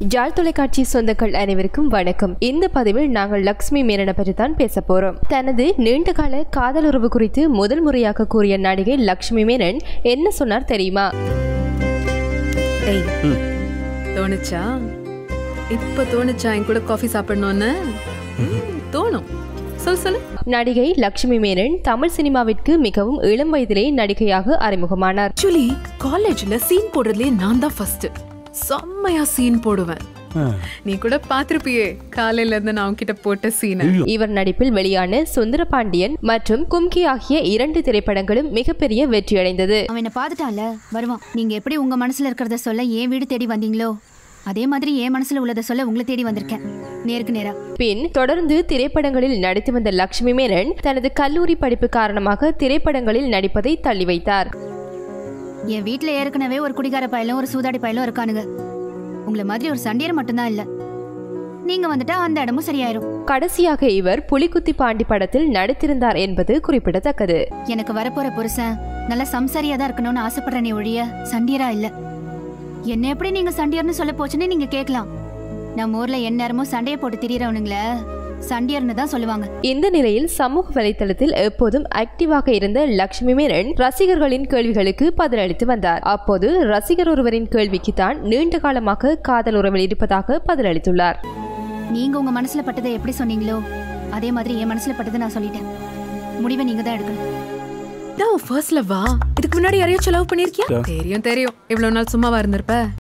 ஜாழ் தொலைக்காட்சி சொந்தங்கள் அனைவருக்கும் வணக்கம். இந்த பதிவில் நாங்கள் லக்ஷ்மி மேனனை பற்றி தான் பேச போறோம். தனது நீண்டகால காதல் உறவு குறித்து முதல் முறையாக கூறிய நடிகை லக்ஷ்மி மேனன் என்ன சொன்னார் தெரியுமா? தோணுச்சா இப்ப தோணுச்சா என் கூட காஃபி சாப்பிடணும்னு தோணும். சொல்லு. நடிகை லக்ஷ்மி மேனன் தமிழ் சினிமாவிற்கு மிகவும் இளம் வயதிலே நடிகையாக அறிமுகமானார். ஆக்சுவலி காலேஜ்ல சீன் போடுறதுலயே நான் தான் ஃபர்ஸ்ட். செம்மையா சீன் போடுவேன். நீ கூட பாத்திருப்பியே காலையில இருந்து நான் கிட்ட போட்ட சீன். இவர் நடிப்பில் வெளியான சுந்தர பாண்டியன் மற்றும் கும்கி ஆகிய 2 திரைப்படங்களும் மிகப்பெரிய வெற்றியடைந்தது. அவனை பாத்துட்டான்ல வருவான். நீங்க எப்படி உங்க மனசுல இருக்கிறத சொல்ல ஏன் வீடு தேடி வந்தீங்களோ அதே மாதிரி என் மனசுல உள்ளதை சொல்ல உங்களை தேடி வந்திருக்கேன் நேருக்கு நேரா. பின் தொடர்ந்து திரைப்படங்களில் நடித்து வந்த லக்ஷ்மி மேனன் தனது கல்லூரி படிப்பு காரணமாக திரைப்படங்களில் நடிப்பதை தள்ளி வைத்தார். என் வீட்டுல ஏற்கனவே ஒரு குடிகார பயலும் ஒரு சூதாடி பயலும் இருக்கானுங்க. உங்களை மாதிரி ஒரு சண்டியர் மட்டும்தான் இல்ல. நீங்க வந்துட்டா அந்த இடமும் சரியாயிரும். கடைசியாக இவர் புலிக்குத்தி பாண்டி படத்தில் நடித்திருந்தார் என்பது குறிப்பிடத்தக்கது. எனக்கு வரப்போற புருஷன் நல்ல சம்சாரியா தான் இருக்கணும்னு ஆசைப்படுறேனே ஒழிய சண்டியரா இல்ல. என்ன எப்படி நீங்க சண்டியர்னு சொல்ல போச்சுன்னு நீங்க கேட்கலாம். நம்ம ஊர்ல எந்நேரமும் சண்டையை போட்டு திரியறவனுங்கள சண்டியர்னு தான் சொல்லுவாங்க. இந்த நிலையில் சமூக வலைதளத்தில் எப்போதும் ஆக்டிவாக இருந்த லக்ஷ்மி மேனன் ரசிகர்களின் கேள்விகளுக்கு பதிலளித்து வந்தார். அப்போது ரசிகர் ஒருவரின் கேள்விக்கு தான் நீண்ட காலமாக காதல் உறவில் இருப்பதாக பதிலளித்துள்ளார். நீங்க உங்க மனசுல பட்டதை எப்படி சொன்னீங்களோ அதே மாதிரி என் மனசுல பட்டதை நான் சொல்லிட்டேன். முடிவை நீங்க தான் எடுக்கணும். ஃபர்ஸ்ட் லவ்வா? இதுக்கு முன்னாடி யாரையும் லவ் பண்ணிருக்கியா? தெரியும் இவ்வளவு நாள் சும்மாவா இருந்திருப்ப.